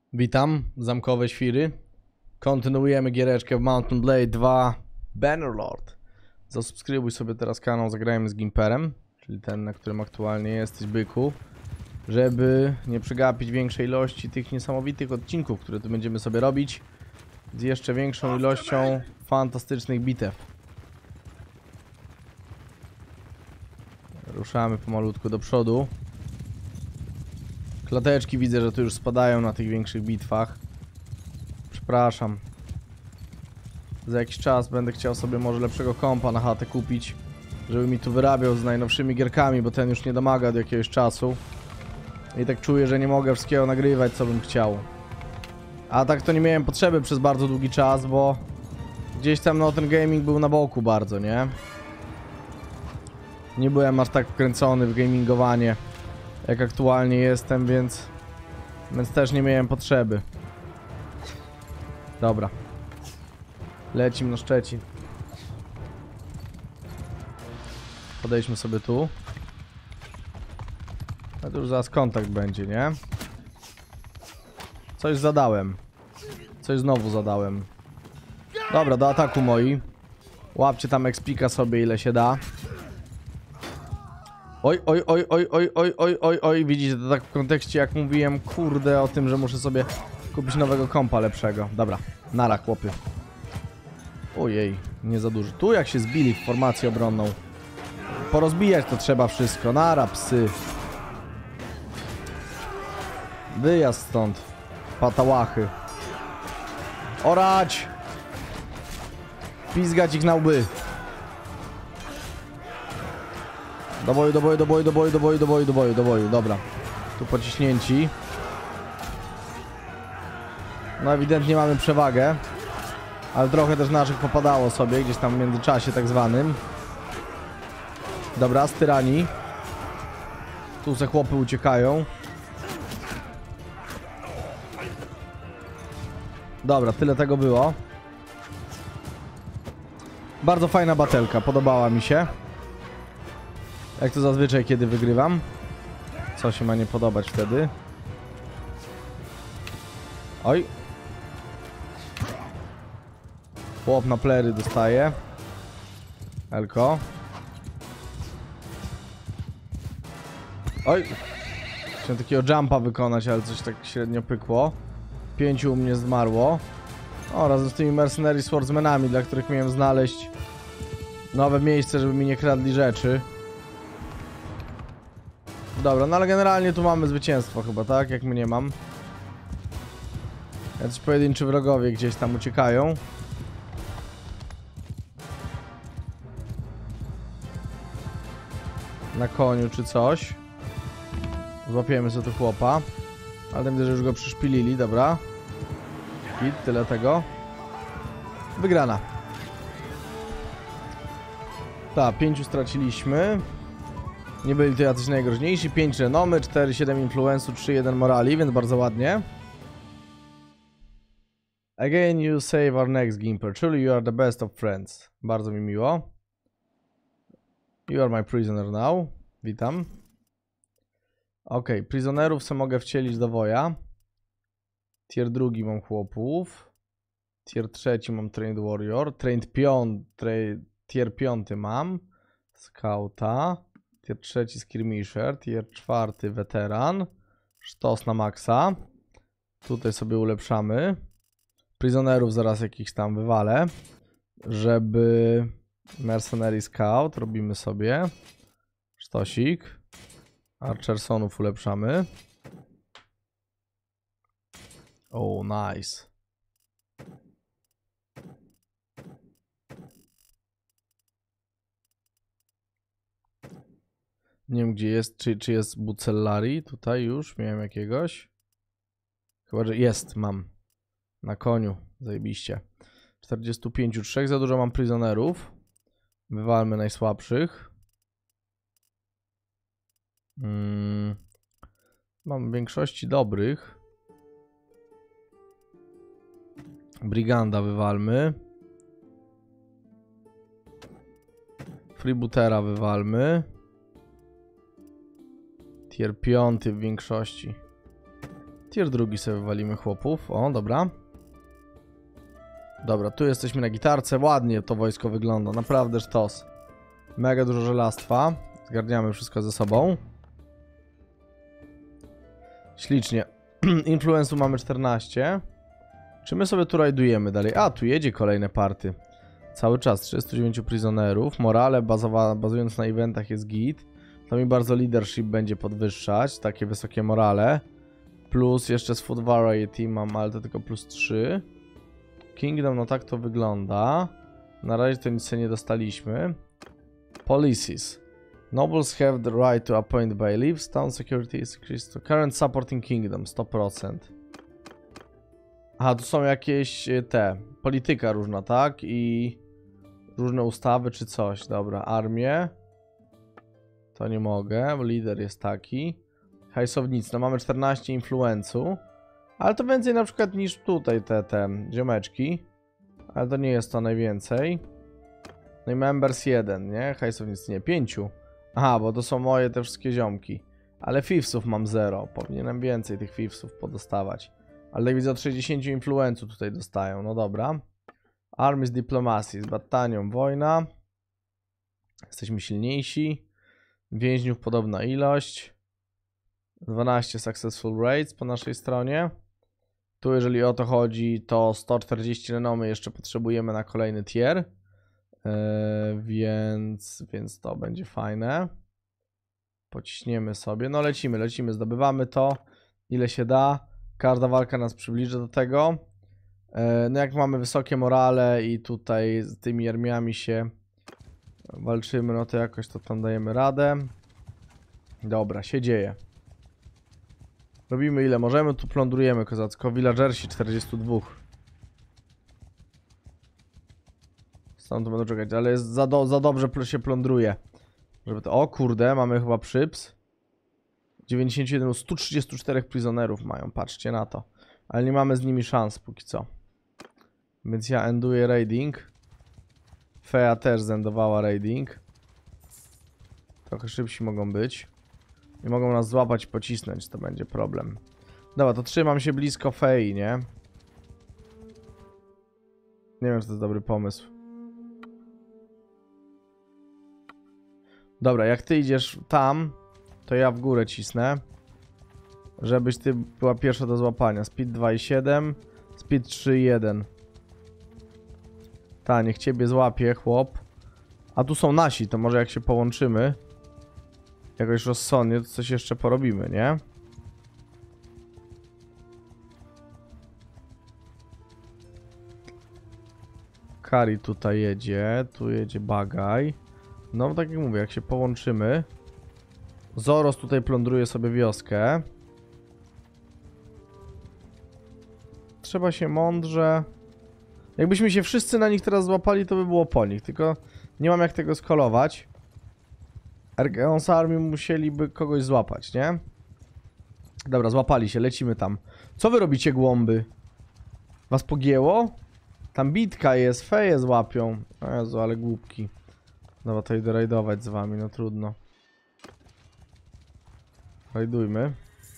Witam, zamkowe świry. Kontynuujemy giereczkę w Mount & Blade 2 Bannerlord. Zasubskrybuj sobie teraz kanał Zagrajmy z Gimperem, czyli ten, na którym aktualnie jesteś, byku, żeby nie przegapić większej ilości tych niesamowitych odcinków, które tu będziemy sobie robić, z jeszcze większą ilością fantastycznych bitew. Ruszamy pomalutku do przodu. Klateczki widzę, że tu już spadają na tych większych bitwach. Przepraszam. Za jakiś czas będę chciał sobie może lepszego kompa na chatę kupić, żeby mi tu wyrabiał z najnowszymi gierkami, bo ten już nie domaga do jakiegoś czasu. I tak czuję, że nie mogę wszystkiego nagrywać, co bym chciał. A tak to nie miałem potrzeby przez bardzo długi czas, bo gdzieś tam no ten gaming był na boku bardzo, nie? Nie byłem aż tak wkręcony w gamingowanie, jak aktualnie jestem, więc też nie miałem potrzeby. Dobra. Lecimy na Szczecin. Podejdźmy sobie tu. A tu już zaraz kontakt będzie, nie? Coś zadałem. Coś znowu zadałem. Dobra, do ataku moi. Łapcie tam expika sobie ile się da. Oj, oj, oj, oj, oj, oj, oj, oj, oj. Widzicie, to tak w kontekście jak mówiłem, kurde, o tym, że muszę sobie kupić nowego kompa lepszego. Dobra, nara chłopy. Ojej, nie za dużo. Tu jak się zbili w formację obronną. Porozbijać to trzeba wszystko. Nara, psy. Wyjazd stąd. Patałachy. Orać! Pizgać ich na łby. Do boju, do boju, do boju, do boju, do boju, do boju, do boju, do boju. Dobra. Tu pociśnięci. No ewidentnie mamy przewagę. Ale trochę też naszych popadało sobie gdzieś tam w międzyczasie tak zwanym. Dobra, z tyranii. Tu se chłopy uciekają. Dobra, tyle tego było. Bardzo fajna batelka, podobała mi się. Jak to zazwyczaj, kiedy wygrywam. Co się ma nie podobać wtedy? Oj. Chłop na plery dostaje. Elko. Oj. Chciałem takiego jumpa wykonać, ale coś tak średnio pykło. 5 u mnie zmarło. O, razem z tymi mercenary swordsmanami, dla których miałem znaleźć nowe miejsce, żeby mi nie kradli rzeczy. Dobra, no ale generalnie tu mamy zwycięstwo chyba, tak? Jak mnie mam. Jacyś pojedynczy wrogowie gdzieś tam uciekają. Na koniu czy coś. Złapiemy sobie tu chłopa. Ale tam widzę, że już go przyszpilili, dobra. I tyle tego. Wygrana. Tak, 5 straciliśmy. Nie byli to jacyś najgroźniejsi. 5 renomy, 4,7 influensu, 3,1 morali, więc bardzo ładnie. Again you save our next Gimper. Truly you are the best of friends. Bardzo mi miło. You are my prisoner now. Witam. Ok, prisonerów se mogę wcielić do woja. Tier 2 mam chłopów. Tier 3 mam Trained Warrior. Tier 5 mam Scouta. Tier 3 Skirmisher. Tier 4 Weteran. Sztos na maksa. Tutaj sobie ulepszamy. Prisonerów zaraz jakichś tam wywalę. Żeby... Mercenary Scout robimy sobie. Sztosik. Archersonów ulepszamy. O, nice. Nie wiem gdzie jest, czy jest Bucellari. Tutaj już miałem jakiegoś. Chyba, że jest, mam. Na koniu, zajebiście. 45, 3, za dużo mam prisonerów. Wywalmy najsłabszych. Mam w większości dobrych. Briganda wywalmy. Freebootera wywalmy. Tier 5 w większości. Tier drugi sobie wywalimy chłopów. O, dobra. Dobra, tu jesteśmy na gitarce. Ładnie to wojsko wygląda. Naprawdę sztos. Mega dużo żelastwa. Zgarniamy wszystko ze sobą. Ślicznie. Influensu mamy 14. Czy my sobie tu rajdujemy dalej? A, tu jedzie kolejne party. Cały czas 39 prisonerów. Morale bazując na eventach jest git. To mi bardzo leadership będzie podwyższać. Takie wysokie morale. Plus jeszcze z food variety mam, ale to tylko plus 3. Kingdom, no tak to wygląda. Na razie to nic sobie nie dostaliśmy. Policies. Nobles have the right to appoint bailiffs. Town security is increased to current supporting kingdom 100%. Aha, tu są jakieś polityka różna, tak? I różne ustawy czy coś. Dobra, armię. To nie mogę, bo lider jest taki. Hajsownictwo, no mamy 14 influencu. Ale to więcej na przykład niż tutaj te ziomeczki. Ale to nie jest to najwięcej. No i members 1, nie? Hajsownictwo, nie, 5. Aha, bo to są moje te wszystkie ziomki. Ale thiefsów mam 0. Powinienem więcej tych thiefsów podostawać. Ale widzę od 60 influencu tutaj dostają. No dobra. Armies Diplomacy. Z Battanią wojna. Jesteśmy silniejsi. Więźniów podobna ilość. 12 successful raids po naszej stronie. Tu jeżeli o to chodzi, to 140 renomy jeszcze potrzebujemy na kolejny tier. Więc to będzie fajne. Pociśniemy sobie. No lecimy, zdobywamy to. Ile się da. Każda walka nas przybliży do tego. No jak mamy wysokie morale i tutaj z tymi armiami się walczymy, no to jakoś to tam dajemy radę. Dobra, się dzieje. Robimy ile możemy, tu plądrujemy kozacko. Villagersi 42. Stąd to będę czekać, ale jest za dobrze się plądruje. Żeby to... O kurde, mamy chyba przyps. 91, 134 prisonerów mają, patrzcie na to. Ale nie mamy z nimi szans póki co. Więc ja enduję raiding. Fea też zendowała raiding. Trochę szybsi mogą być. Nie mogą nas złapać i pocisnąć, to będzie problem. Dobra, to trzymam się blisko Fei, nie? Nie wiem, czy to jest dobry pomysł. Dobra, jak ty idziesz tam, to ja w górę cisnę. Żebyś ty była pierwsza do złapania. Speed 2,7, speed 3,1. Ta, niech ciebie złapie, chłop. A tu są nasi, to może jak się połączymy jakoś rozsądnie, to coś jeszcze porobimy, nie? Kari tutaj jedzie, tu jedzie Bagaj. No tak jak mówię, jak się połączymy. Zoros tutaj plądruje sobie wioskę. Trzeba się mądrze... Jakbyśmy się wszyscy na nich teraz złapali, to by było po nich. Tylko nie mam jak tego skolować. Ergeons Army musieliby kogoś złapać, nie? Dobra, złapali się, lecimy tam. Co wy robicie, głąby? Was pogięło? Tam bitka jest, feje złapią. O Jezu, ale głupki. Dobra, to idę rajdować z wami, no trudno. Rajdujmy.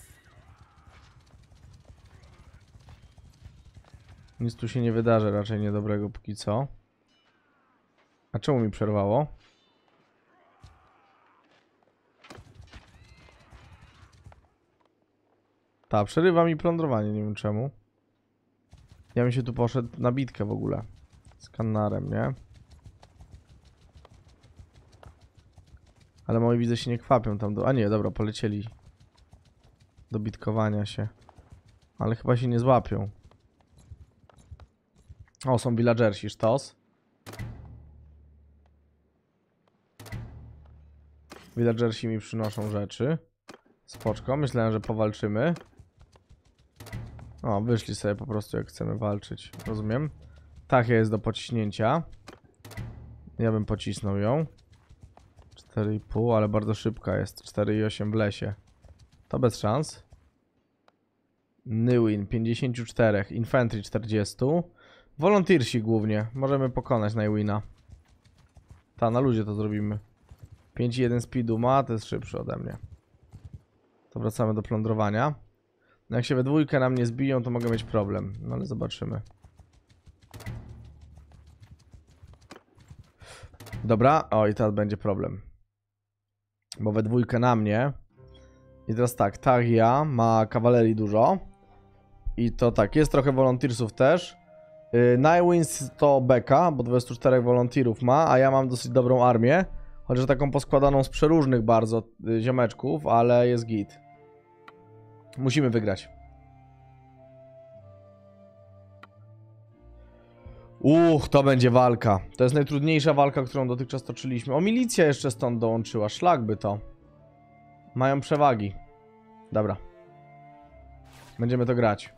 Nic tu się nie wydarzy raczej niedobrego póki co. A czemu mi przerwało? Ta, przerywa mi plądrowanie, nie wiem czemu. Ja bym się tu poszedł na bitkę w ogóle. Z Kannarem, nie? Ale moi widzę się nie kwapią tam do... A nie, dobra, polecieli. Do bitkowania się. Ale chyba się nie złapią. O, są villagersi, sztos. Villagersi mi przynoszą rzeczy. Spoczko, myślałem, że powalczymy. O, wyszli sobie po prostu jak chcemy walczyć. Rozumiem. Tachia jest do pociśnięcia. Ja bym pocisnął ją. 4,5, ale bardzo szybka jest. 4,8 w lesie. To bez szans. Nywin 54, Infantry 40. Volunteersi głównie. Możemy pokonać Nywina. Ta, na luzie to zrobimy. 5,1 speedu ma, to jest szybszy ode mnie. To wracamy do plądrowania. Jak się we dwójkę na mnie zbiją, to mogę mieć problem. No ale zobaczymy. Dobra, o i teraz będzie problem. Bo we dwójkę na mnie. I teraz tak, Tagia ma kawalerii dużo. I to tak, jest trochę volunteersów też. Nightwings to beka, bo 24 volunteerów ma, a ja mam dosyć dobrą armię. Chociaż taką poskładaną z przeróżnych bardzo ziomeczków, ale jest git. Musimy wygrać. To będzie walka. To jest najtrudniejsza walka, którą dotychczas toczyliśmy. O, milicja jeszcze stąd dołączyła. Szlak by to. Mają przewagi. Dobra. Będziemy to grać.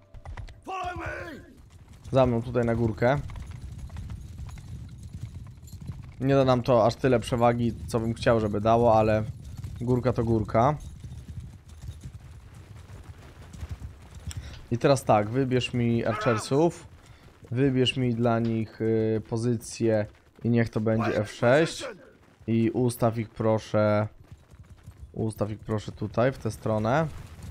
Za mną tutaj na górkę. Nie da nam to aż tyle przewagi, co bym chciał, żeby dało, ale górka to górka. I teraz tak, wybierz mi archersów. Wybierz mi dla nich pozycję i niech to będzie F6. I ustaw ich proszę. Ustaw ich proszę tutaj, w tę stronę.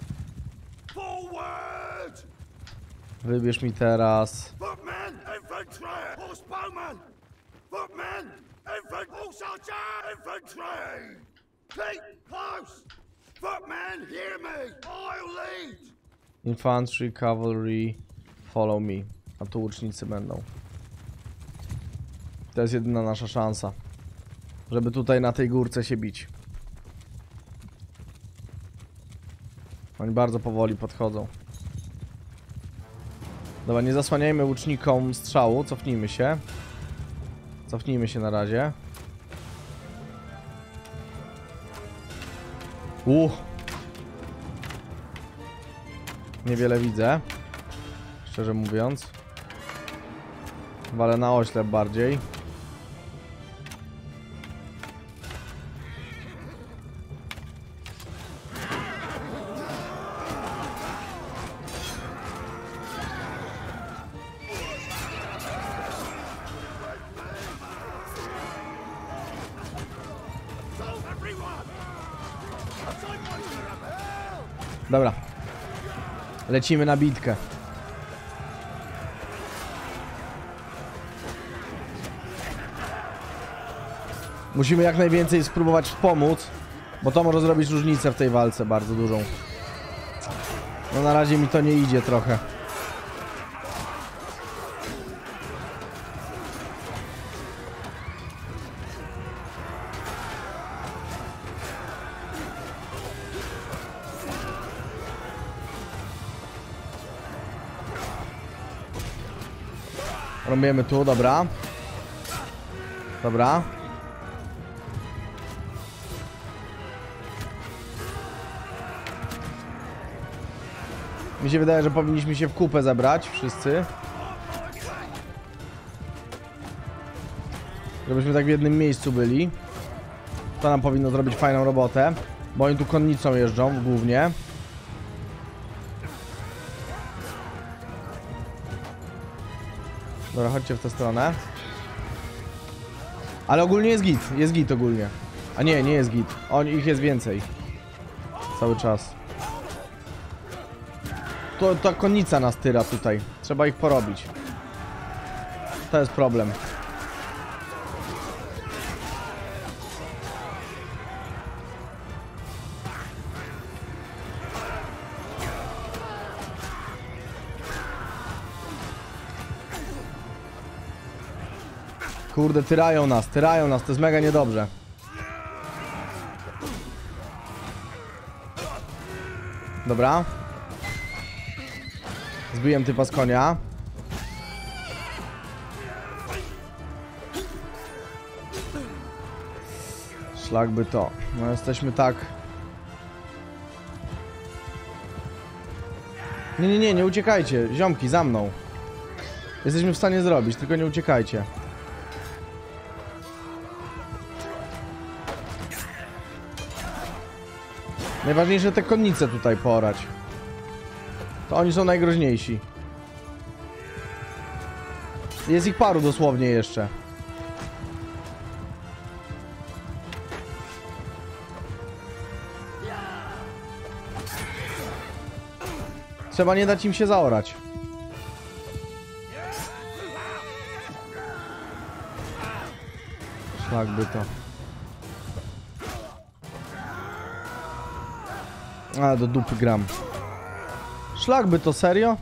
Wybierz mi teraz. Infantry, cavalry, follow me. A tu łucznicy będą. To jest jedyna nasza szansa, żeby tutaj na tej górce się bić. Oni bardzo powoli podchodzą. Dobra, nie zasłaniajmy łucznikom strzału, cofnijmy się. Cofnijmy się na razie. Niewiele widzę, szczerze mówiąc. Walę na oślep bardziej. Dobra. Lecimy na bitkę. Musimy jak najwięcej spróbować wspomóc, bo to może zrobić różnicę w tej walce bardzo dużą. No na razie mi to nie idzie trochę. Robimy tu, dobra. Dobra. Mi się wydaje, że powinniśmy się w kupę zebrać wszyscy. Żebyśmy tak w jednym miejscu byli. To nam powinno zrobić fajną robotę. Bo oni tu konnicą jeżdżą głównie. Dobra, chodźcie w tę stronę. Ale ogólnie jest git ogólnie. A nie, nie jest git. Ich jest więcej. Cały czas. Ta konnica nas tyra tutaj. Trzeba ich porobić. To jest problem. Kurde, tyrają nas, to jest mega niedobrze. Dobra. Zbiłem typa z konia. Szlak by to. No jesteśmy tak. Nie uciekajcie. Ziomki, za mną. Jesteśmy w stanie zrobić, tylko nie uciekajcie. Najważniejsze te konnice tutaj porać. To oni są najgroźniejsi. Jest ich paru dosłownie jeszcze. Trzeba nie dać im się zaorać. Szlak by to. A, do dupy gram. Szlak by to, serio?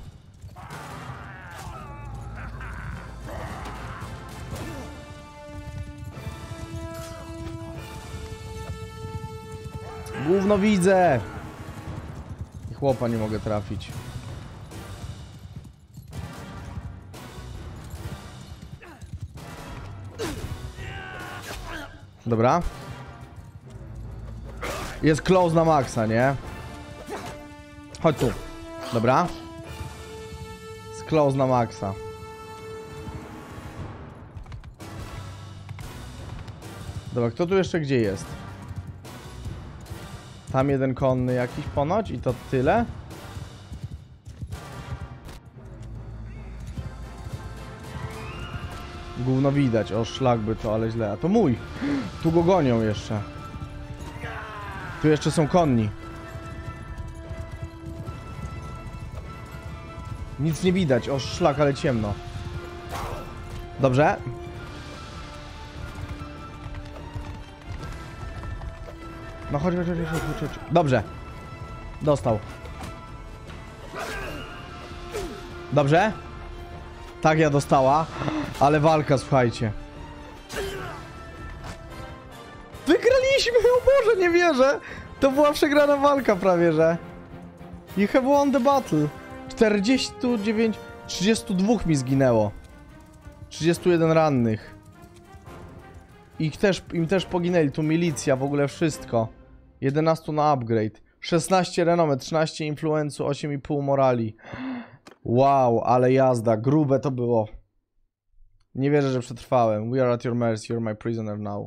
Gówno widzę! I chłopa nie mogę trafić. Dobra. Jest close na maksa, nie? Chodź tu. Dobra. Jest close na maksa. Dobra, kto tu jeszcze gdzie jest? Tam jeden konny jakiś ponoć i to tyle? Gówno widać, o szlak by to, ale źle. A to mój! Tu go gonią jeszcze. Tu jeszcze są konni. Nic nie widać, o szlak, ale ciemno. Dobrze. No chodź. Dobrze. Dostał. Dobrze. Tak ja dostała. Ale walka, słuchajcie. Wygraliśmy! O Boże, nie wierzę! To była przegrana walka prawie, że. You have won the battle. 49... 32 mi zginęło. 31 rannych. Im też poginęli. Tu milicja, w ogóle wszystko. 11 na upgrade. 16 renomy, 13 influencu, 8,5 morali. Wow, ale jazda. Grube to było. Nie wierzę, że przetrwałem. We are at your mercy. You're my prisoner now.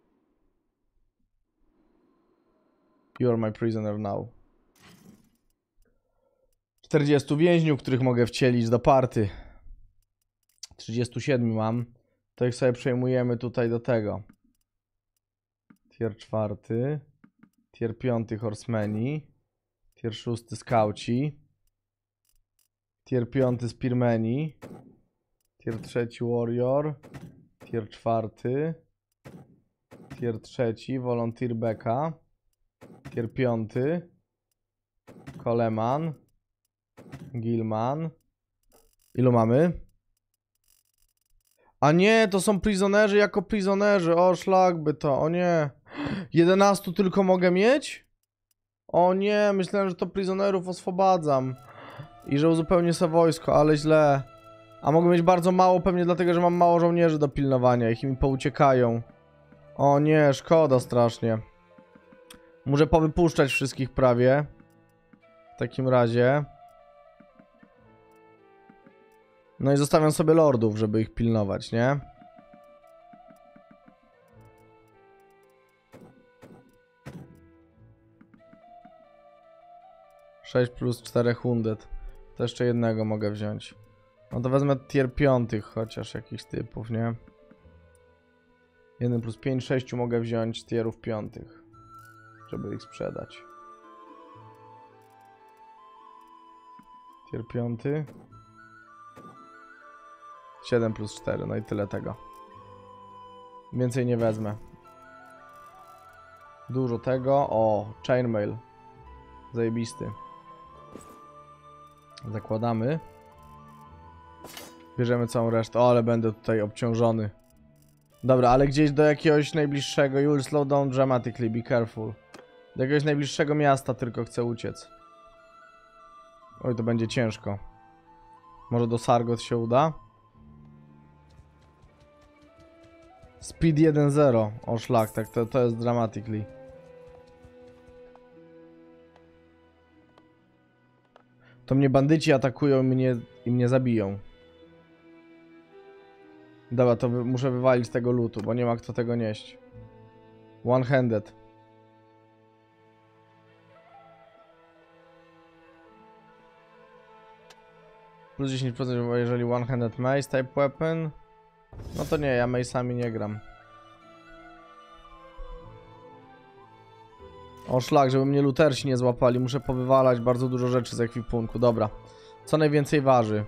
You are my prisoner now. 40 więźniów, których mogę wcielić do party. 37 mam. To ich sobie przejmujemy tutaj do tego. Tier 4. Tier 5 horsemeni. Tier 6 skauci. Tier 5 spearmeni. Tier 3 warrior. Tier 4. Tier 3 volunteer beka. Tier 5 Coleman. Gilman. Ilu mamy? A nie, to są prisonerzy jako prisonerzy. O, szlak by to. O nie. 11 tylko mogę mieć? O nie, myślałem, że to prisonerów oswobadzam. I że uzupełnię sobie wojsko, ale źle. A mogę mieć bardzo mało, pewnie dlatego, że mam mało żołnierzy do pilnowania. Ich mi pouciekają. O nie, szkoda strasznie. Muszę powypuszczać wszystkich prawie. W takim razie. No i zostawiam sobie lordów, żeby ich pilnować, nie? Sześć plus 400. To jeszcze jednego mogę wziąć. No to wezmę tier 5 chociaż jakichś typów, nie? 1 plus 5, 6 mogę wziąć tierów 5. Żeby ich sprzedać. Tier 5. 7 plus 4, no i tyle tego. Więcej nie wezmę. Dużo tego. O, chainmail. Zajebisty. Zakładamy. Bierzemy całą resztę. O, ale będę tutaj obciążony. Dobra, ale gdzieś do jakiegoś najbliższego. You will slow down dramatically, be careful. Do jakiegoś najbliższego miasta tylko chcę uciec. Oj, to będzie ciężko. Może do Sargot się uda? Speed 1.0. O szlak, tak, to jest dramatically. To mnie bandyci atakują i mnie zabiją. Dobra, to muszę wywalić tego lootu, bo nie ma kto tego nieść. One-handed. Plus 10% jeżeli one-handed mace type weapon. No to nie, ja mace'ami nie gram. O szlak, żeby mnie lutersi nie złapali. Muszę powywalać bardzo dużo rzeczy z ekwipunku. Dobra. Co najwięcej waży?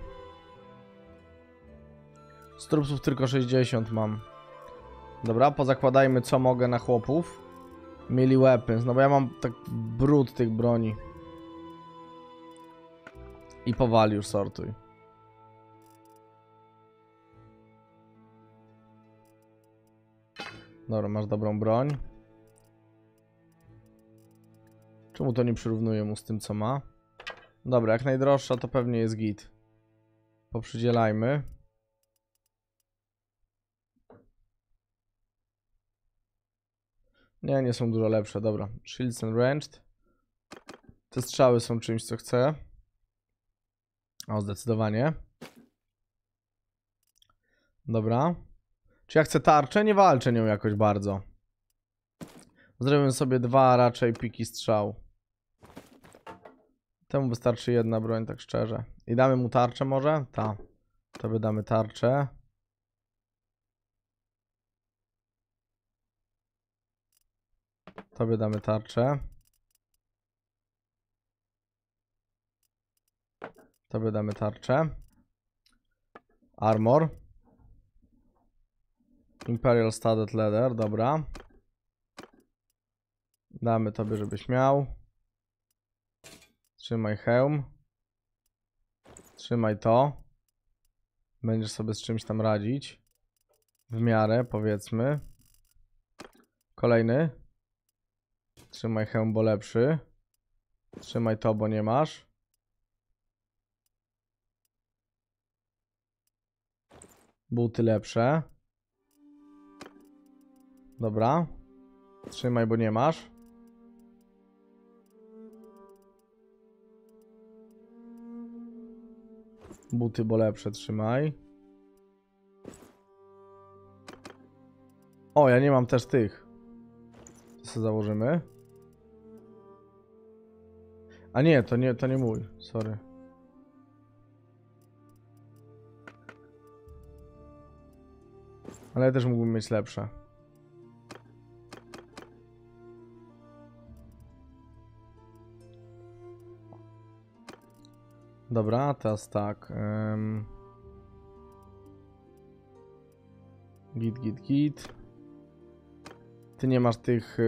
Z trupsów tylko 60 mam. Dobra, pozakładajmy co mogę na chłopów. Melee weapons, no bo ja mam tak brud tych broni. I powali już sortuj. Dobra, masz dobrą broń. Czemu to nie przyrównuje mu z tym, co ma? Dobra, jak najdroższa to pewnie jest git. Poprzydzielajmy. Nie są dużo lepsze, dobra. Shields and ranged. Te strzały są czymś, co chcę. O, zdecydowanie. Dobra. Czy ja chcę tarczę? Nie walczę nią jakoś bardzo. Zrobimy sobie 2 raczej piki strzał. Temu wystarczy jedna broń, tak szczerze. I damy mu tarczę może? Tak. Tobie damy tarczę. Tobie damy tarczę. Tobie damy tarczę. Armor. Imperial Studded Leather, dobra. Damy tobie, żebyś miał. Trzymaj hełm. Trzymaj to. Będziesz sobie z czymś tam radzić. W miarę, powiedzmy. Kolejny. Trzymaj hełm, bo lepszy. Trzymaj to, bo nie masz. Buty lepsze. Dobra. Trzymaj, bo nie masz. Buty, bo lepsze, trzymaj. O, ja nie mam też tych. To sobie założymy. A nie, to nie mój. Sorry. Ale ja też mógłbym mieć lepsze. Dobra, teraz tak. Git. Ty nie masz tych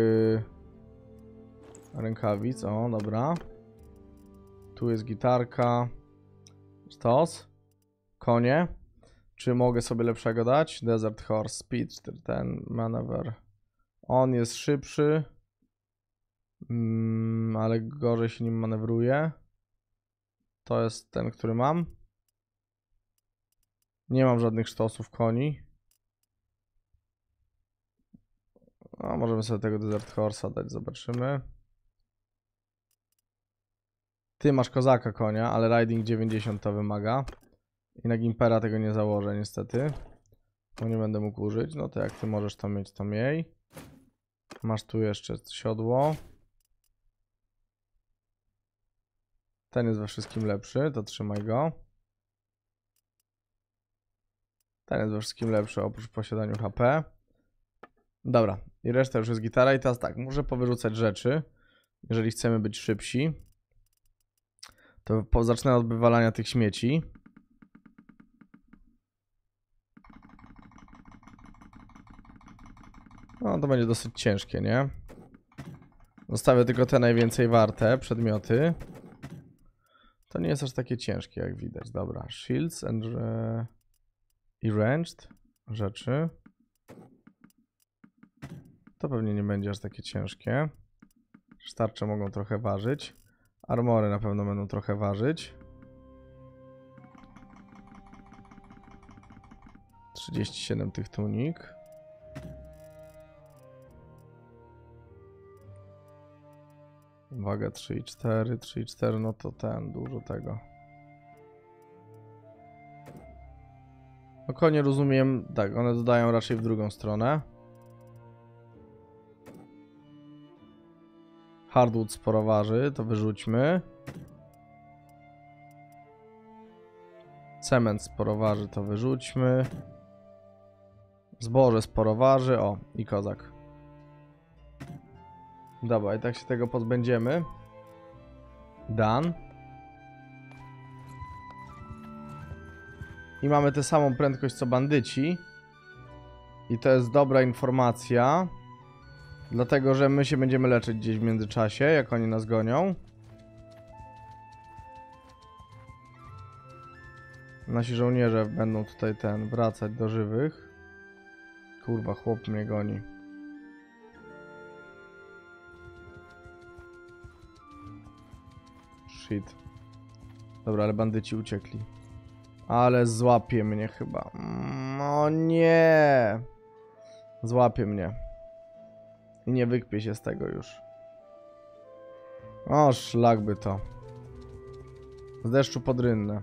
rękawic. O, dobra. Tu jest gitarka. Stos. Konie. Czy mogę sobie lepszego dać? Desert Horse, Speed, ten manewr. On jest szybszy. Ale gorzej się nim manewruje. To jest ten, który mam. Nie mam żadnych sztosów koni. No, możemy sobie tego Desert Horse'a dać, zobaczymy. Ty masz kozaka konia, ale Riding 90 to wymaga. I na Gimpera tego nie założę niestety. Bo nie będę mógł użyć. No to jak ty możesz to mieć, to miej. Masz tu jeszcze siodło. Ten jest we wszystkim lepszy, to trzymaj go. Ten jest we wszystkim lepszy, oprócz posiadaniu HP. Dobra, i reszta już jest gitara. I teraz tak, muszę powyrzucać rzeczy. Jeżeli chcemy być szybsi, to zacznę od wywalania tych śmieci. No to będzie dosyć ciężkie, nie? Zostawię tylko te najwięcej warte przedmioty. To nie jest aż takie ciężkie, jak widać. Dobra, shields and i ranged rzeczy. To pewnie nie będzie aż takie ciężkie. Tarcze mogą trochę ważyć. Armory na pewno będą trochę ważyć. 37 tych tunik. Waga 3,4, 3,4, no to dużo tego. No konie rozumiem, tak, one dodają raczej w drugą stronę. Hardwood sporo waży, to wyrzućmy. Cement sporo waży, to wyrzućmy. Zboże sporo waży, o, i kozak. Dobra, i tak się tego pozbędziemy. Done. I mamy tę samą prędkość co bandyci. I to jest dobra informacja. Dlatego, że my się będziemy leczyć gdzieś w międzyczasie, jak oni nas gonią. Nasi żołnierze będą tutaj wracać do żywych. Kurwa, chłop mnie goni. Shit. Dobra, ale bandyci uciekli. Ale złapie mnie chyba. No nie. Złapie mnie. I nie wykpię się z tego już. O, szlak by to. Z deszczu pod rynnę.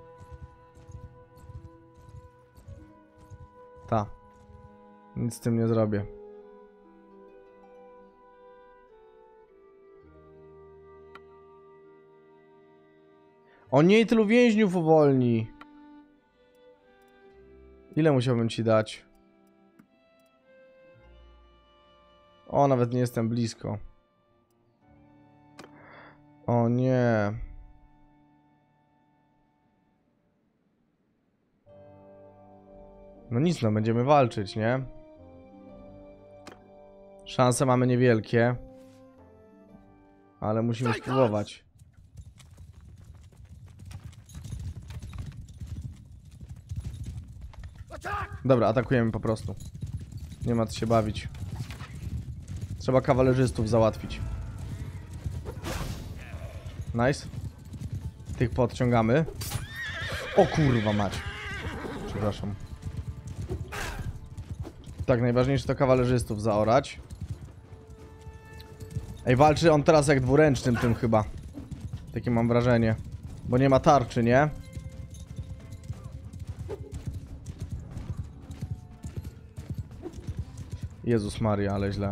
Ta. Nic z tym nie zrobię. O nie, tylu więźniów uwolni. Ile musiałbym ci dać? O, nawet nie jestem blisko. O nie. No nic, no będziemy walczyć, nie? Szanse mamy niewielkie. Ale musimy spróbować. Dobra, atakujemy po prostu. Nie ma co się bawić. Trzeba kawalerzystów załatwić. Nice. Tych podciągamy. O kurwa mać. Przepraszam. Tak, najważniejsze to kawalerzystów zaorać. Ej, walczy on teraz jak dwuręcznym tym chyba. Takie mam wrażenie. Bo nie ma tarczy, nie? Jezus Maria, ale źle.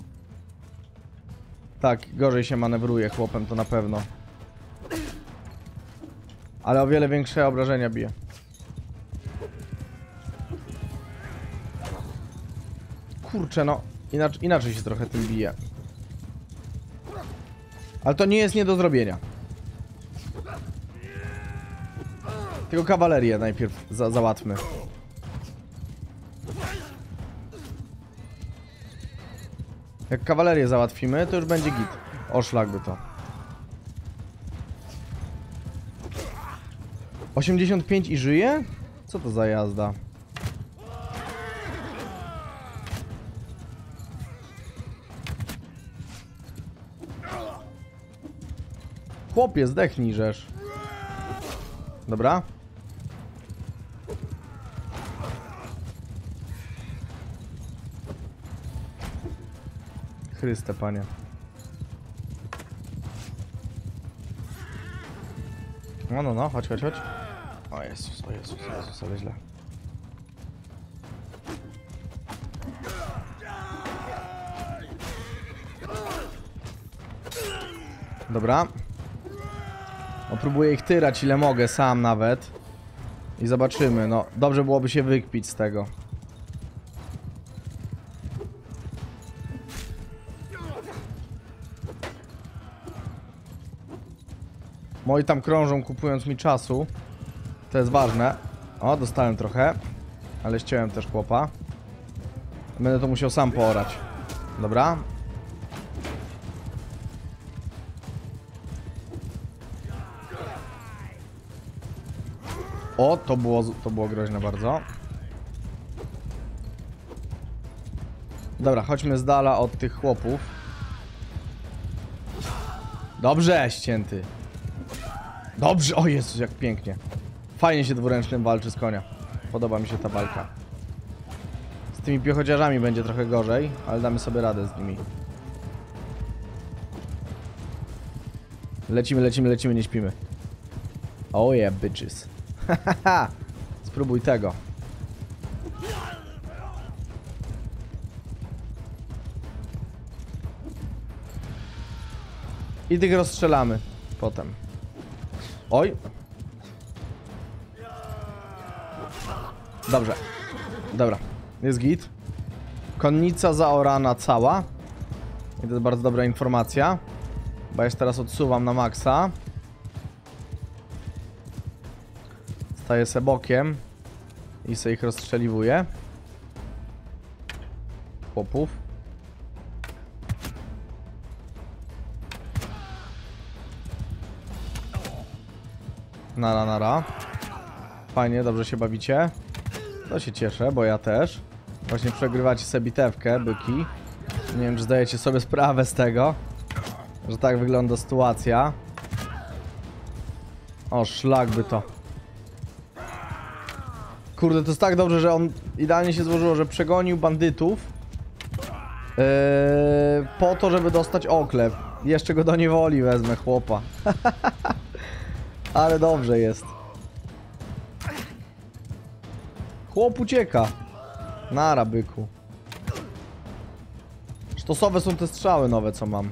Tak, gorzej się manewruje chłopem, to na pewno. Ale o wiele większe obrażenia bije. Kurczę, no. Inaczej się trochę tym bije. Ale to nie jest nie do zrobienia. Tylko kawalerię najpierw załatwmy. Jak kawalerię załatwimy, to już będzie git. O, szlak by to. 85 i żyje? Co to za jazda? Chłopie, zdechnij żeż. Dobra. Chryste, panie. No, chodź. O Jezus, ale źle. Dobra. No, próbuję ich tyrać ile mogę, sam nawet. I zobaczymy, no. Dobrze byłoby się wykpić z tego. Moi tam krążą, kupując mi czasu. To jest ważne. O, dostałem trochę. Ale ściąłem też chłopa. Będę to musiał sam poorać. Dobra. O, to było groźne bardzo. Dobra, chodźmy z dala od tych chłopów. Dobrze, ścięty. Dobrze, o Jezus, jak pięknie. Fajnie się dwuręcznym walczy z konia. Podoba mi się ta walka. Z tymi piechociarzami będzie trochę gorzej, ale damy sobie radę z nimi. Lecimy, nie śpimy. Oh yeah, bitches. Hahaha. Spróbuj tego. I tych rozstrzelamy potem. Oj. Dobrze. Dobra. Jest git. Konnica zaorana cała. I to jest bardzo dobra informacja. Bo ja się teraz odsuwam na maksa. Staję se bokiem. I se ich rozstrzeliwuję. Chłopów. Nara, nara. Fajnie, dobrze się bawicie. To się cieszę, bo ja też. Właśnie przegrywacie sobie bitewkę, byki. Nie wiem, czy zdajecie sobie sprawę z tego, że tak wygląda sytuacja. O, szlak by to. Kurde, to jest tak dobrze, że on idealnie się złożyło, że przegonił bandytów po to, żeby dostać oklep. Jeszcze go do niewoli wezmę, chłopa. Ale dobrze jest. Chłop ucieka. Nara, byku. Sztosowe są te strzały nowe, co mam.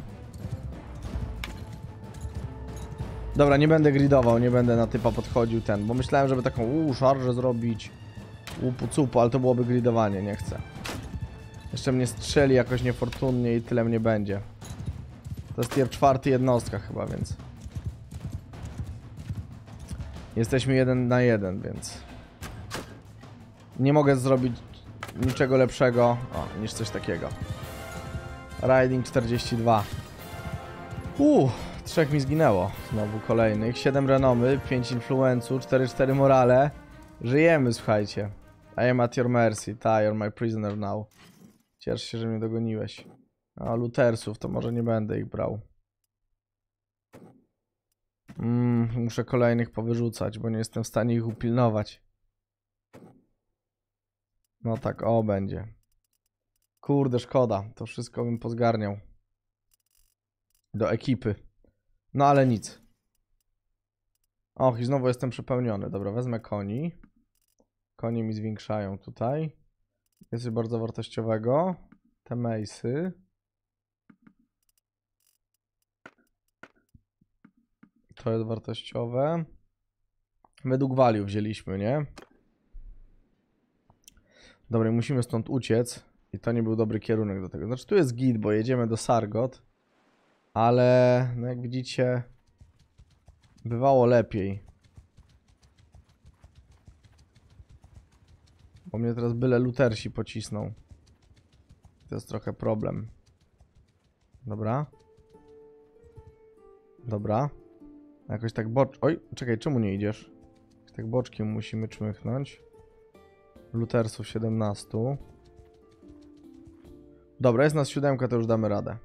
Dobra, nie będę gridował, nie będę na typa podchodził bo myślałem, żeby taką szarżę zrobić. Łupu cupu, ale to byłoby gridowanie, nie chcę. Jeszcze mnie strzeli jakoś niefortunnie i tyle mnie będzie. To jest tier 4 jednostka chyba, więc... Jesteśmy 1 na 1, więc... Nie mogę zrobić niczego lepszego niż coś takiego. Riding 42. 3 mi zginęło. Znowu kolejnych. 7 renomy, 5 influencu, 4 morale. Żyjemy, słuchajcie. I am at your mercy. You're my prisoner now. Ciesz się, że mnie dogoniłeś. A lutersów to może nie będę ich brał. Muszę kolejnych powyrzucać, bo nie jestem w stanie ich upilnować. No tak, będzie. Kurde, szkoda. To wszystko bym pozgarniał. Do ekipy. No ale nic. Och, i znowu jestem przepełniony. Dobra, wezmę koni. Konie mi zwiększają tutaj. Jest coś bardzo wartościowego. Te mejsy. To jest wartościowe. Według value wzięliśmy, nie? Dobra, musimy stąd uciec. I to nie był dobry kierunek do tego. Znaczy tu jest git, bo jedziemy do Sargot. Ale, no jak widzicie, bywało lepiej. Bo mnie teraz byle lutersi pocisną. To jest trochę problem. Dobra. Dobra. Jakoś tak Oj, czekaj, czemu nie idziesz? Tak boczkiem musimy czmychnąć. Lutersów 17. Dobra, jest nas 7, to już damy radę.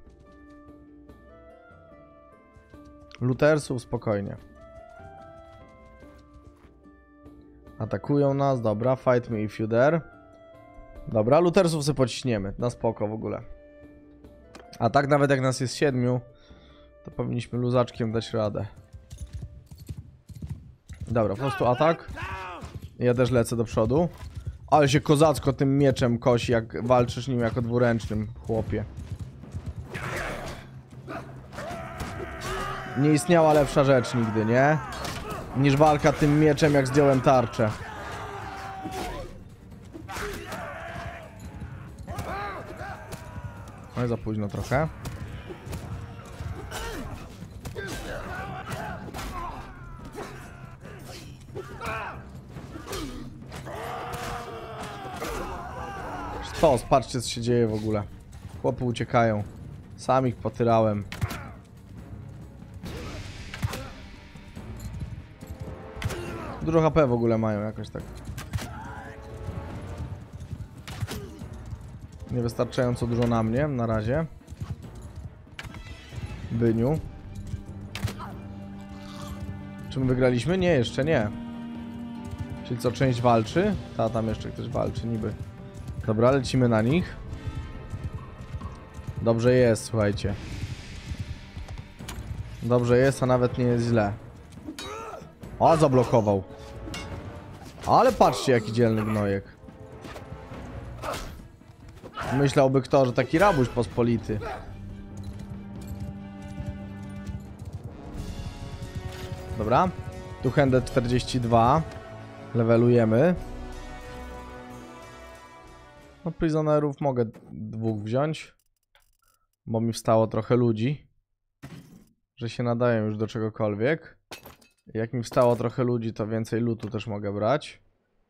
Lutersów spokojnie. Atakują nas, dobra, fight me if you dare. Dobra, lutersów sobie pociśniemy, na spoko w ogóle. A tak nawet jak nas jest 7, to powinniśmy luzaczkiem dać radę. Dobra, po prostu atak. Ja też lecę do przodu. Ale się kozacko tym mieczem kosi, jak walczysz nim jako dwuręcznym, chłopie. Nie istniała lepsza rzecz nigdy, nie? Niż walka tym mieczem, jak zdjąłem tarczę. No i za późno trochę. Sztos, patrzcie co się dzieje w ogóle. Chłopy uciekają. Sam ich potyrałem. Dużo HP w ogóle mają jakoś tak. Niewystarczająco dużo na mnie na razie. Byniu. Czy my wygraliśmy? Nie, jeszcze nie. Czyli co, część walczy? Tam jeszcze ktoś walczy niby. Dobra, lecimy na nich. Dobrze jest, słuchajcie. Dobrze jest, a nawet nie jest źle. O, zablokował. Ale patrzcie, jaki dzielny gnojek. Myślałby kto, że taki rabuś pospolity. Dobra. Two-handed 42. Levelujemy. No, prisonerów mogę 2 wziąć. Bo mi wstało trochę ludzi, że się nadają już do czegokolwiek. Jak mi wstało trochę ludzi, to więcej lootu też mogę brać.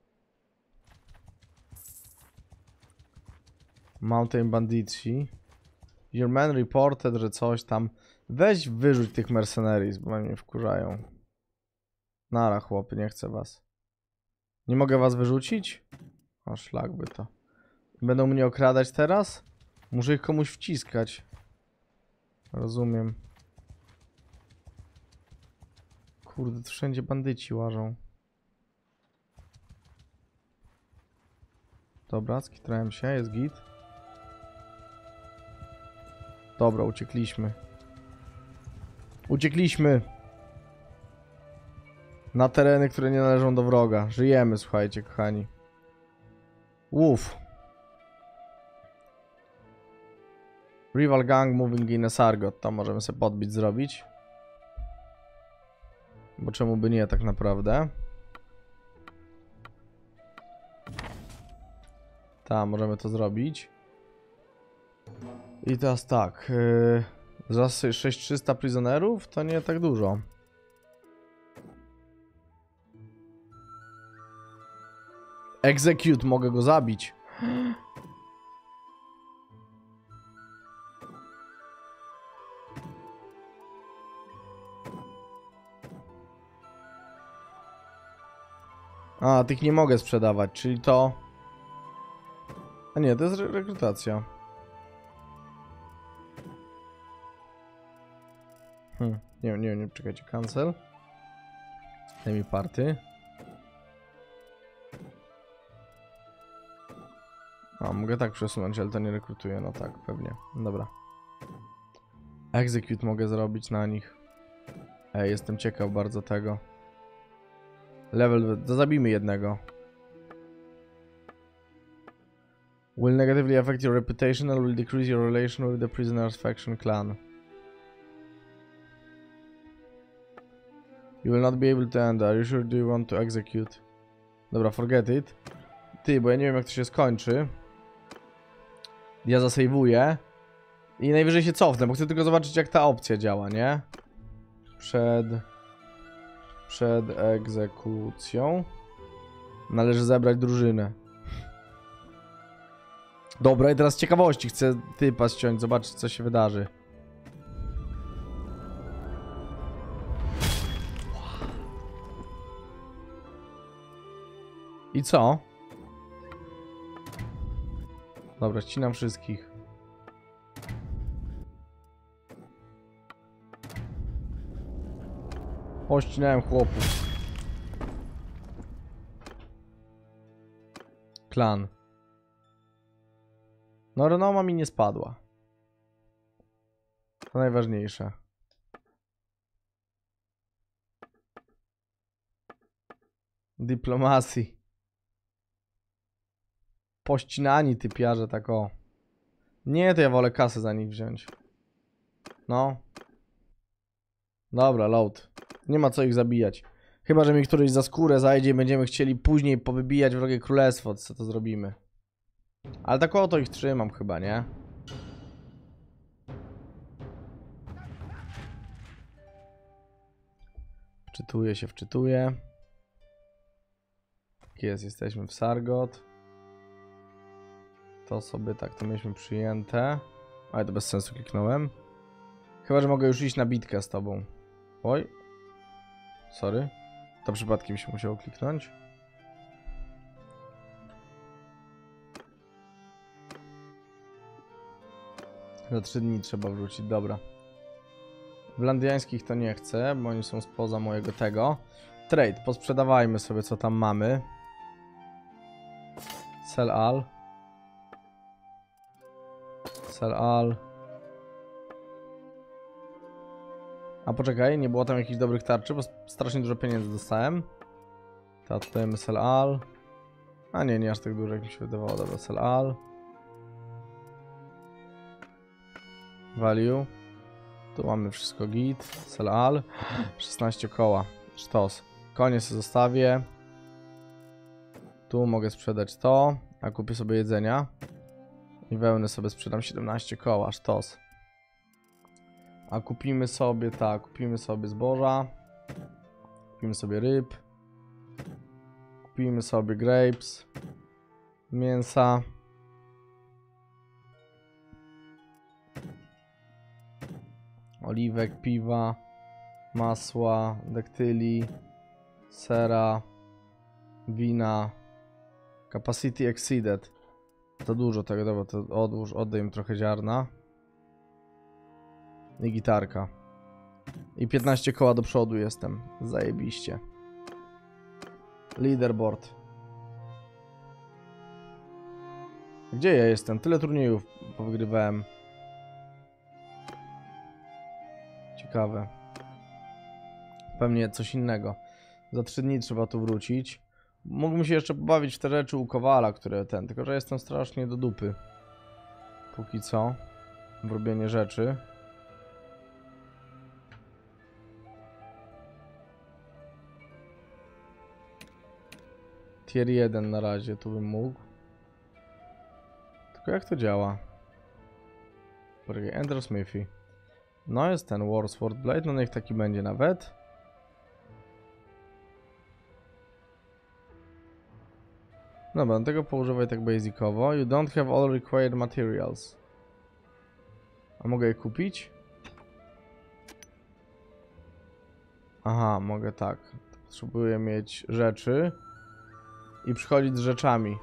Mountain Banditsi. Your man reported, że coś tam. Weź wyrzuć tych mercenaries, bo mnie wkurzają. Nara chłopy, nie chcę was. Nie mogę was wyrzucić? O szlak by to. Będą mnie okradać teraz? Muszę ich komuś wciskać. Rozumiem. Kurde, to wszędzie bandyci łażą. Dobra, skitrałem się, jest git. Dobra, uciekliśmy. Uciekliśmy! Na tereny, które nie należą do wroga. Żyjemy, słuchajcie, kochani. Uff. Rival gang moving in a Sargot. To możemy sobie podbić zrobić. Bo czemu by nie tak naprawdę? Tak, możemy to zrobić. I teraz tak. Za 6300 prisonerów to nie tak dużo. Execute, mogę go zabić. A, tych nie mogę sprzedawać, czyli to... A nie, to jest rekrutacja. Nie, czekajcie, cancel. Daj mi party. A, mogę tak przesunąć, ale to nie rekrutuje, no tak, pewnie. Dobra. Execute mogę zrobić na nich. Jestem ciekaw bardzo tego. Level, zabijmy jednego. Will negatively affect your reputation and will decrease your relation with the prisoner's faction clan. You will not be able to end. Are you sure do you want to execute? Dobra, forget it. Ty, bo ja nie wiem jak to się skończy. Ja zasejwuję. I najwyżej się cofnę, bo chcę tylko zobaczyć jak ta opcja działa, nie? Przed egzekucją należy zebrać drużynę. Dobra, i teraz z ciekawości chcę typa ściąć, zobaczyć co się wydarzy. I co? Dobra, ścinam wszystkich. Pościnałem chłopów. Klan. No, renoma mi nie spadła. To najważniejsze. Dyplomacji. Pościnani typiarze, tak o. Nie, to ja wolę kasę za nich wziąć. No. Dobra, load. Nie ma co ich zabijać. Chyba, że mi któryś za skórę zajdzie i będziemy chcieli później powybijać wrogie królestwo, co to zrobimy. Ale tak oto ich trzymam chyba, nie? Wczytuję. Jest, jesteśmy w Sargot. To sobie tak, to mieliśmy przyjęte. Ale to bez sensu kliknąłem. Chyba, że mogę już iść na bitkę z tobą. Oj. Sorry. To przypadkiem się musiało kliknąć. Za 3 dni trzeba wrócić, dobra. Wlandiańskich to nie chcę, bo oni są spoza mojego tego. Trade, posprzedawajmy sobie co tam mamy. Sell all. Sell all. A poczekaj, nie było tam jakichś dobrych tarczy, bo strasznie dużo pieniędzy dostałem. Teraz dajemy sell all. A nie, nie aż tak dużo jak mi się wydawało. Dobra, sell all. Value. Tu mamy wszystko git. Sell all. 16 koła. Sztos. Koniec zostawię. Tu mogę sprzedać to. A kupię sobie jedzenia. I wełnę sobie sprzedam 17 koła. Sztos. A kupimy sobie, tak, kupimy sobie zboża. Kupimy sobie ryb. Kupimy sobie grapes. Mięsa. Oliwek, piwa. Masła, daktyli. Sera. Wina. Capacity exceeded. To dużo tego, dobra, to odłóż, oddaj im trochę ziarna. I gitarka. I 15 koła do przodu jestem. Zajebiście. Leaderboard. Gdzie ja jestem? Tyle turniejów powygrywałem. Ciekawe. Pewnie coś innego. Za 3 dni trzeba tu wrócić. Mógłbym się jeszcze pobawić w te rzeczy u Kowala, które tylko że jestem strasznie do dupy. Póki co. W robienie rzeczy. Tier 1 na razie, tu bym mógł. Tylko jak to działa? Enter Smithy. No jest ten Warsword Blade, no niech taki będzie nawet. Dobra, no tego poużywaj tak basicowo. You don't have all required materials. A mogę je kupić? Aha, mogę tak. Potrzebuję mieć rzeczy i przychodzić z rzeczami.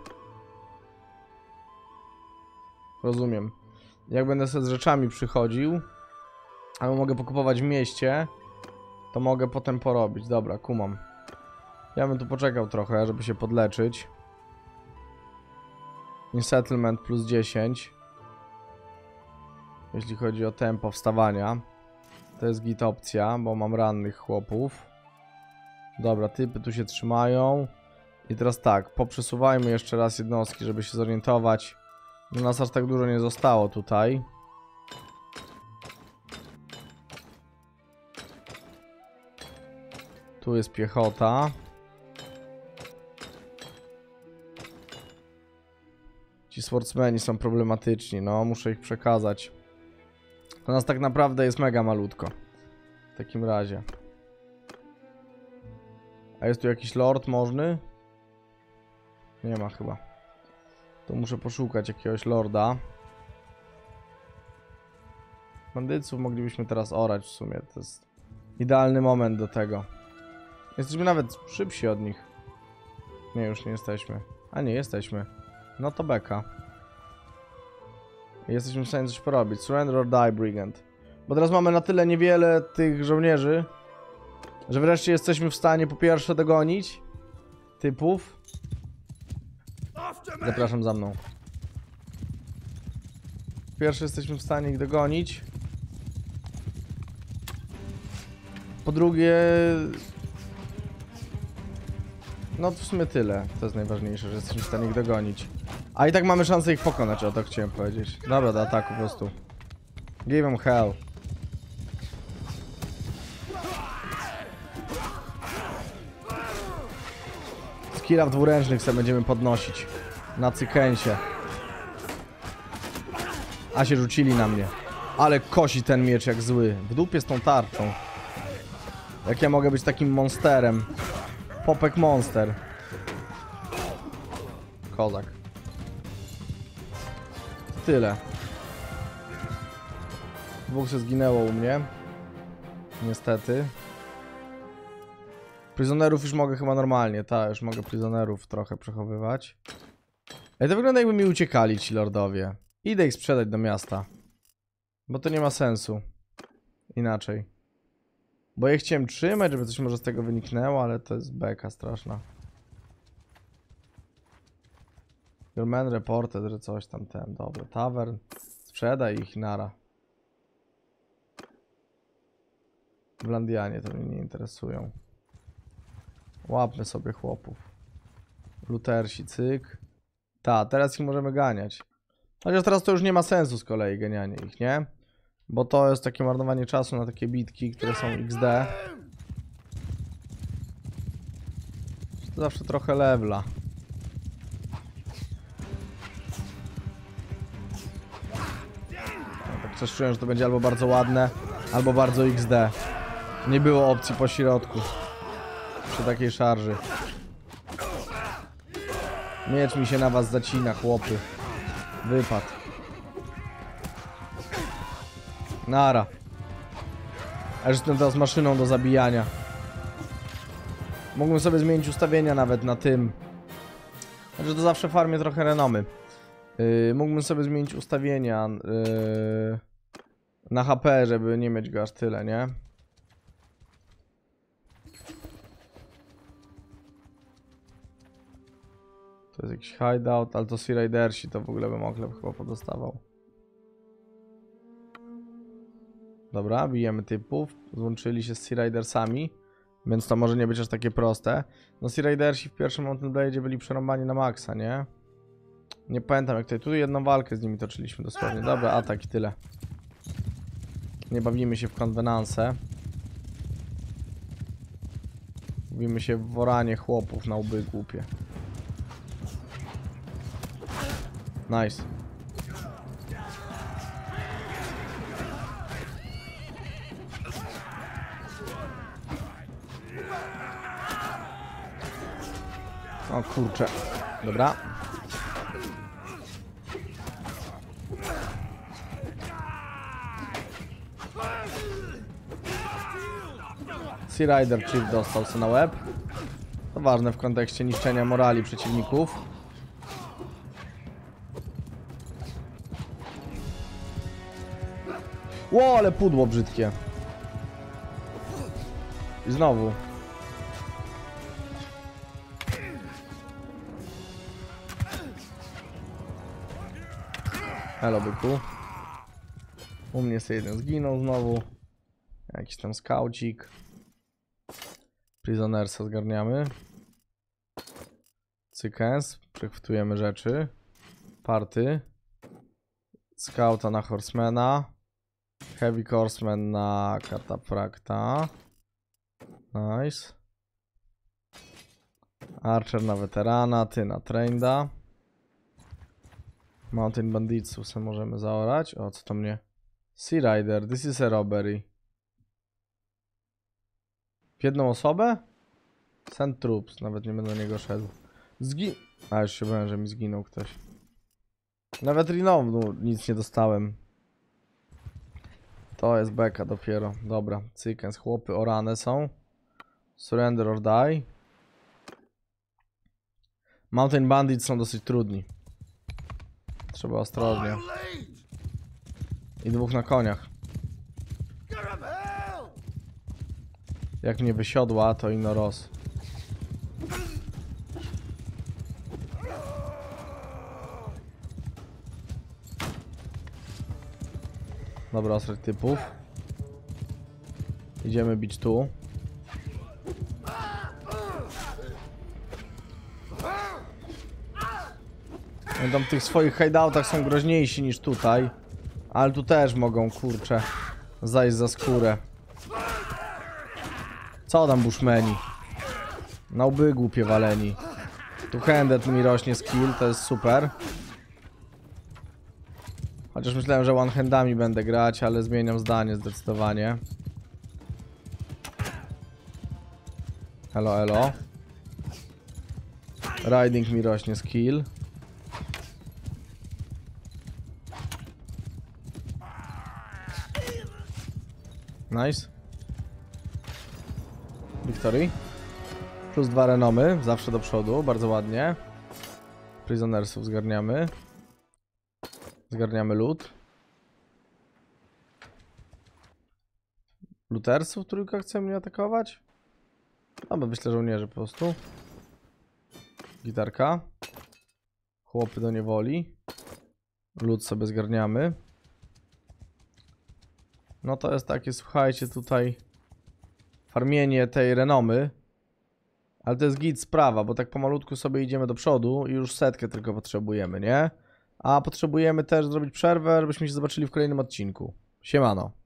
Rozumiem. Jak będę sobie z rzeczami przychodził, albo mogę pokupować w mieście, to mogę potem porobić. Dobra, kumam. Ja bym tu poczekał trochę, żeby się podleczyć. In settlement plus 10. Jeśli chodzi o tempo wstawania. To jest git opcja, bo mam rannych chłopów. Dobra, typy tu się trzymają. I teraz tak, poprzesuwajmy jeszcze raz jednostki, żeby się zorientować. No nas aż tak dużo nie zostało tutaj. Tu jest piechota. Ci swordsmeni są problematyczni, no muszę ich przekazać. To nas tak naprawdę jest mega malutko. W takim razie. A jest tu jakiś lord możny? Nie ma chyba. To muszę poszukać jakiegoś lorda. Bandyców moglibyśmy teraz orać w sumie. To jest idealny moment do tego. Jesteśmy nawet szybsi od nich. Nie, już nie jesteśmy. A nie, jesteśmy. No to beka. Jesteśmy w stanie coś porobić. Surrender or die, brigand. Bo teraz mamy na tyle niewiele tych żołnierzy, że wreszcie jesteśmy w stanie po pierwsze dogonić typów. Zapraszam za mną. Po pierwsze jesteśmy w stanie ich dogonić. Po drugie... No to w sumie tyle. To jest najważniejsze, że jesteśmy w stanie ich dogonić. A i tak mamy szansę ich pokonać, o to chciałem powiedzieć. Dobra, do ataku po prostu. Give them hell. Skilla w dwuręcznych sobie będziemy podnosić. Na cykensie. A się rzucili na mnie. Ale kosi ten miecz jak zły. W dupie z tą tarczą. Jak ja mogę być takim monsterem? Popek monster. Kozak. Tyle. Dwóch się zginęło u mnie. Niestety. Prisonerów już mogę chyba normalnie. Tak, już mogę prisonerów trochę przechowywać. Ej, to wygląda jakby mi uciekali ci lordowie. Idę ich sprzedać do miasta. Bo to nie ma sensu. Inaczej. Bo je chciałem trzymać, żeby coś może z tego wyniknęło, ale to jest beka straszna. Your man reported, że coś tam ten. Dobra, tavern. Sprzedaj ich, nara. Wlandianie to mnie nie interesują. Łapmy sobie chłopów. Lutersi, cyk. Ta, teraz ich możemy ganiać. Chociaż teraz to już nie ma sensu z kolei ganianie ich, nie? Bo to jest takie marnowanie czasu na takie bitki, które są XD. To zawsze trochę levela. No, tak coś czuję, że to będzie albo bardzo ładne, Albo bardzo XD. Nie było opcji po środku. Przy takiej szarży. Miecz mi się na was zacina, chłopy. Wypad. Nara. A już jestem teraz maszyną do zabijania. Mógłbym sobie zmienić ustawienia nawet na tym. Znaczy to zawsze farmię trochę renomy. Mógłbym sobie zmienić ustawienia na HP, żeby nie mieć go aż tyle, nie? To jest jakiś hideout, ale to Sea Ridersi to w ogóle bym oklep chyba podostawał. Dobra, bijemy typów. Złączyli się z Sea Ridersami, więc to może nie być aż takie proste. No Sea Ridersi w pierwszym Mountain Blade byli przerąbani na maksa, nie? Nie pamiętam jak tutaj. Tu jedną walkę z nimi toczyliśmy dosłownie. Dobra, atak i tyle. Nie bawimy się w konwenanse. Bawimy się w woranie chłopów na łby głupie. Nice. O kurczę. Dobra. Sea Rider Chief dostał się na łeb. To ważne w kontekście niszczenia morali przeciwników. Ło, ale pudło brzydkie. I znowu. Hello, byku. U mnie sobie jeden zginął znowu. Jakiś tam skaucik. Prisonersa zgarniamy. Cykens. Przechwytujemy rzeczy. Party. Scouta na Horsemana. Heavy Horseman na Kataprakta. Nice. Archer na weterana. Ty na Trainda. Mountain Banditsów sobie możemy zaorać. O, co to mnie? Sea Rider, this is a robbery. W jedną osobę? Send troops, nawet nie będę do niego szedł. A, już się bałem, że mi zginął ktoś. Nawet Rinowu nic nie dostałem. To jest beka dopiero. Dobra, cykens, chłopy orane są. Surrender or die. Mountain Bandits są dosyć trudni. Trzeba ostrożnie. I dwóch na koniach. Jak mnie wysiodła, to ino roz. Dobra, ostrzeć typów. Idziemy bić tu. Tam w tych swoich hideoutach są groźniejsi niż tutaj. Ale tu też mogą, kurczę, zajść za skórę. Co tam bushmeni? Na łby głupie waleni. Tu handed mi rośnie skill, to jest super. Chociaż myślałem, że one-handami będę grać, ale zmieniam zdanie zdecydowanie. Elo, elo. Riding mi rośnie skill. Nice. Victory. Plus 2 renomy, zawsze do przodu, bardzo ładnie. Prisonersów zgarniamy. Zgarniamy loot. Lootersów trójka chce mnie atakować? No bo wyślę żołnierzy po prostu. Gitarka. Chłopy do niewoli. Loot sobie zgarniamy. No to jest takie, słuchajcie, tutaj farmienie tej renomy. Ale to jest git sprawa, bo tak pomalutku sobie idziemy do przodu i już setkę tylko potrzebujemy, nie? A potrzebujemy też zrobić przerwę, żebyśmy się zobaczyli w kolejnym odcinku. Siemano.